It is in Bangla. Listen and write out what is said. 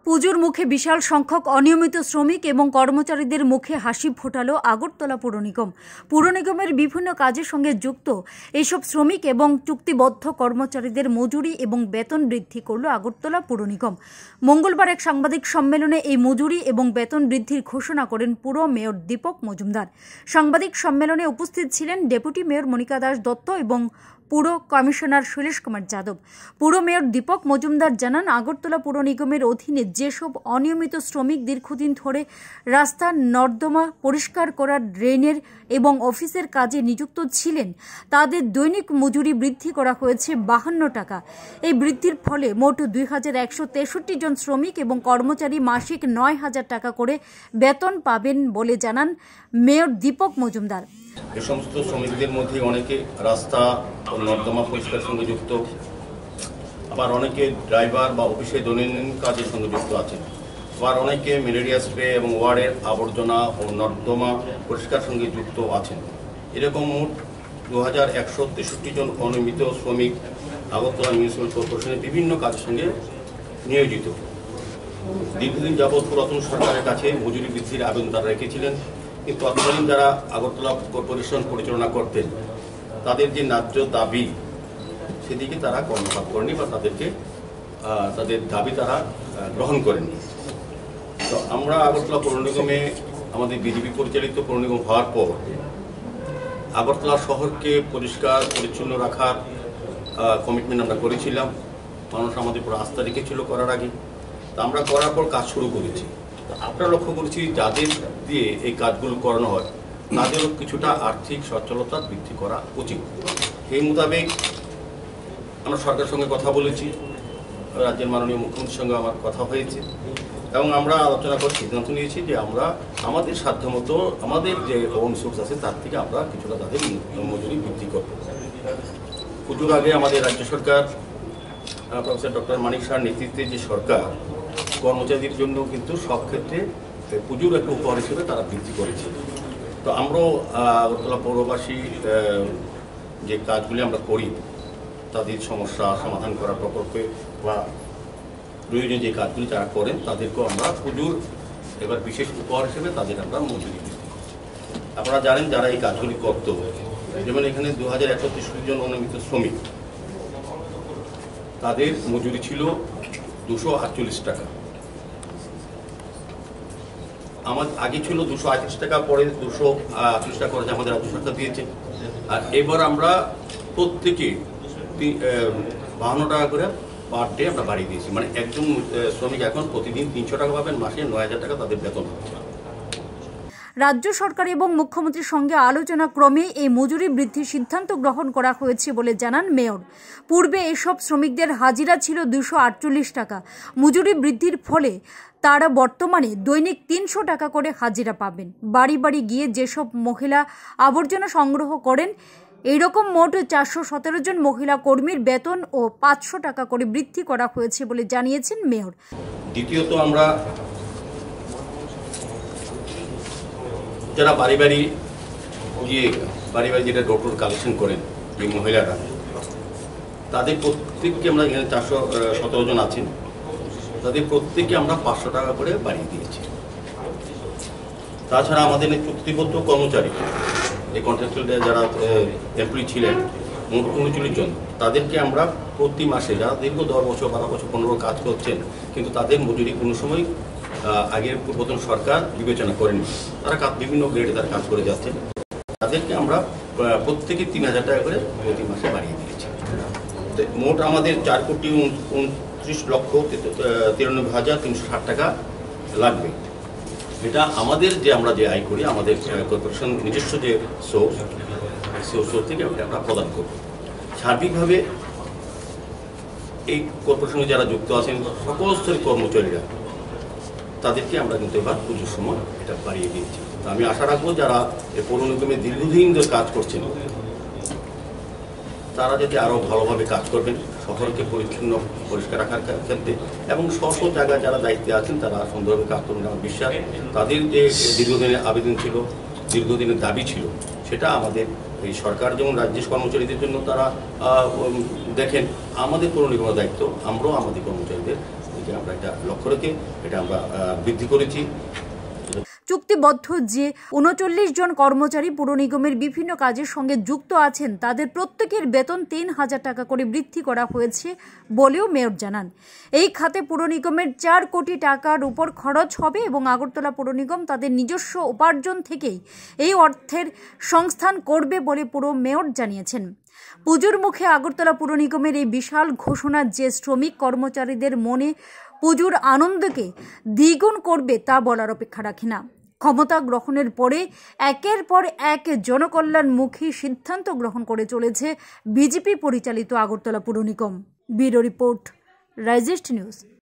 পুজোর মুখে বিশাল সংখ্যক অনিয়মিত শ্রমিক এবং কর্মচারীদের মুখে হাসি ফোটালো আগরতলা পুর নিগম। পুর নিগমের বিভিন্ন কাজের সঙ্গে যুক্ত এইসব শ্রমিক এবং চুক্তিবদ্ধ কর্মচারীদের মজুরি এবং বেতন বৃদ্ধি করল আগরতলা পুর নিগম। মঙ্গলবার এক সাংবাদিক সম্মেলনে এই মজুরি এবং বেতন বৃদ্ধির ঘোষণা করেন পুর মেয়র দীপক মজুমদার। সাংবাদিক সম্মেলনে উপস্থিত ছিলেন ডেপুটি মেয়র মনিকা দাস দত্ত এবং পুর কমিশনার শৈলেশ কুমার যাদব। পুর মেয়র দীপক মজুমদার জানান, আগরতলা পুর নিগমের অধীনে যেসব অনিয়মিত শ্রমিক দীর্ঘদিন ধরে রাস্তা নর্দমা পরিষ্কার করা, ড্রেনের এবং অফিসের কাজে নিযুক্ত ছিলেন, তাদের দৈনিক মজুরি বৃদ্ধি করা হয়েছে 52 টাকা। এই বৃদ্ধির ফলে মোট 2163 জন শ্রমিক এবং কর্মচারী মাসিক 9000 টাকা করে বেতন পাবেন বলে জানান মেয়র দীপক মজুমদার। এই সমস্ত শ্রমিকদের মধ্যে অনেকে রাস্তা ও নর্দমা পরিষ্কারের সঙ্গে যুক্ত, আবার অনেকে ড্রাইভার বা অফিসে দৈনন্দিন কাজের সঙ্গে যুক্ত আছেন, আবার অনেকে ম্যালেরিয়া স্প্রে এবং ওয়ার্ডের আবর্জনা ও নর্দমা পরিষ্কার সঙ্গে যুক্ত আছেন। এরকম মোট 2163 জন অনিয়মিত শ্রমিক আগরতলা মিউনিসিপ্যাল কর্পোরেশনের বিভিন্ন কাজের সঙ্গে নিয়োজিত। দীর্ঘদিন যাবৎ পুরাতন সরকারের কাছে মজুরি বৃদ্ধির আবেদন তারা রেখেছিলেন, কিন্তু তৎকালীন যারা আগরতলা কর্পোরেশন পরিচালনা করতেন তাদের যে ন্যায্য দাবি সেদিকে তারা কর্ণপাত করেনি বা তাদের দাবি তারা গ্রহণ করেনি। তো আমরা আগরতলা পৌর নিগমে আমাদের বিজেপি পরিচালিত পৌর নিগম হওয়ার পর আগরতলা শহরকে পরিষ্কার পরিচ্ছন্ন রাখার কমিটমেন্ট আমরা করেছিলাম। মানুষ আমাদের উপর আস্থা রেখেছিল করার আগে। তা আমরা করার পর কাজ শুরু করেছি। আমরা লক্ষ্য করেছি যাদের দিয়ে এই কাজগুলো করানো হয় তাদেরও কিছুটা আর্থিক সচ্ছলতা বৃদ্ধি করা উচিত। সেই মোতাবেক আমরা সরকারের সঙ্গে কথা বলেছি, রাজ্যের মাননীয় মুখ্যমন্ত্রীর সঙ্গে আমার কথা হয়েছে এবং আমরা আলোচনা করে সিদ্ধান্ত নিয়েছি যে আমরা আমাদের সাধ্যমতো আমাদের যে ওন সোর্স আছে তার থেকে আমরা কিছুটা তাদের মজুরি বৃদ্ধি করব। পুজোর আগে আমাদের রাজ্য সরকার প্রফেসর ডক্টর মানিক শাহর নেতৃত্বে যে সরকার কর্মচারীদের জন্য কিন্তু সব ক্ষেত্রে পুজোর একটা উপহার হিসেবে তারা বৃদ্ধি করেছে। তো আমরাও আগরতলা পৌরবাসী যে কাজগুলি আমরা করি তাদের সমস্যা সমাধান করার প্রকল্পে বা প্রয়োজনীয় যে কাজগুলি তারা করেন তাদেরকেও আমরা পুজোর এবার বিশেষ উপহার হিসেবে তাদের আমরা মজুরি দিই। আপনারা জানেন যারা এই কাজগুলি করত, যেমন এখানে 2163 জন অনিয়মিত শ্রমিক, তাদের মজুরি ছিল 248 টাকা। আমাদের আগে ছিল 238 টাকা, পরে 238 টাকা করে আমাদের রাজ্য সরকার দিয়েছে। আর এবার আমরা প্রত্যেকে 52 টাকা করে পার ডে আমরা বাড়িয়ে দিয়েছি। মানে একজন শ্রমিক এখন প্রতিদিন 300 টাকা পাবেন, মাসে 9000 টাকা তাদের বেতন হচ্ছে। রাজ্য সরকার এবং মুখ্যমন্ত্রীর সঙ্গে আলোচনা ক্রমে এই মজুরি বৃদ্ধির সিদ্ধান্ত গ্রহণ করা হয়েছে বলে জানান মেয়র। পূর্বে এসব শ্রমিকদের হাজিরা ছিল 248 টাকা। মজুরি বৃদ্ধির ফলে তারা বর্তমানে দৈনিক 300 টাকা করে হাজিরা পাবেন। বাড়ি বাড়ি গিয়ে যেসব মহিলা আবর্জনা সংগ্রহ করেন, এইরকম মোট 417 জন মহিলা কর্মীর বেতন ও 500 টাকা করে বৃদ্ধি করা হয়েছে বলে জানিয়েছেন মেয়র। দ্বিতীয়ত, আমরা যারা বাড়ি বাড়ি গিয়ে যেটা ডোর কালেকশন করেন এই মহিলারা, তাদের প্রত্যেককে আমরা এখানে 417 জন আছেন, তাদের প্রত্যেককে আমরা 500 টাকা করে বাড়িয়ে দিয়েছি। তাছাড়া আমাদের চুক্তিবদ্ধ কর্মচারী এই কন্ট্রাকচুয়াল যারা এমপ্লয়ি ছিলেন 39 জন, তাদেরকে আমরা প্রতি মাসে, যারা দীর্ঘ 10 বছর 12 বছর 15 কাজ করছেন কিন্তু তাদের মজুরি কোনো সময় আগের পূর্বতন সরকার বিবেচনা করেনি, তারা বিভিন্ন গ্রেডে তারা কাজ করে যাচ্ছেন, তাদেরকে আমরা প্রত্যেকে 3000 টাকা করে প্রতি মাসে বাড়িয়ে দিয়েছি। মোট আমাদের 4,29,93,360 টাকা লাগবে। এটা আমাদের আমরা যে আয় করি, আমাদের কর্পোরেশন নিজস্ব যে সোর্স, সেই সোর্স থেকে আমরা প্রদান করব। সার্বিকভাবে এই কর্পোরেশনে যারা যুক্ত আছেন সকল স্তরের কর্মচারীরা, তাদেরকে আমরা কিন্তু এবার পুজোর সময় এটা বাড়িয়ে দিয়েছি। তো আমি আশা রাখবো যারা এই পৌর নিগমে দীর্ঘদিন ধরে কাজ করছেন তারা যদি আরও ভালোভাবে কাজ করবেন শহরকে পরিষ্কার রাখার ক্ষেত্রে, এবং স্ব জায়গায় যারা দায়িত্বে আছেন তারা সুন্দরভাবে কাজ করবেন। আমার বিশ্বাস তাদের যে দীর্ঘদিনের আবেদন ছিল, দীর্ঘদিনের দাবি ছিল, সেটা আমাদের এই সরকার যেমন রাজ্যের কর্মচারীদের জন্য তারা দেখেন, আমাদের পৌর নিগমের দায়িত্ব আমরাও আমাদের কর্মচারীদের থেকে আমরা এটা লক্ষ্য রেখে এটা আমরা বৃদ্ধি করেছি। চুক্তিবদ্ধ যে ৩৯ জন কর্মচারী পুর নিগমের বিভিন্ন কাজের সঙ্গে যুক্ত আছেন তাদের প্রত্যেকের বেতন ৩,০০০ টাকা করে বৃদ্ধি করা হয়েছে বলেও মেয়র জানান। এই খাতে পুর নিগমের ৪ কোটি টাকার উপর খরচ হবে এবং আগরতলা পুর নিগম তাদের নিজস্ব উপার্জন থেকেই এই অর্থের সংস্থান করবে বলে পুর মেয়র জানিয়েছেন। পুজোর মুখে আগরতলা পুর নিগমের এই বিশাল ঘোষণা যে শ্রমিক কর্মচারীদের মনে পুজোর আনন্দকে দ্বিগুণ করবে তা বলার অপেক্ষা রাখে না। ক্ষমতা গ্রহণের পরে একের পর এক জনকল্যাণমুখী সিদ্ধান্ত গ্রহণ করে চলেছে বিজেপি পরিচালিত আগরতলা পুর নিগম। ব্যুরো রিপোর্ট, রাইজিস্ট নিউজ।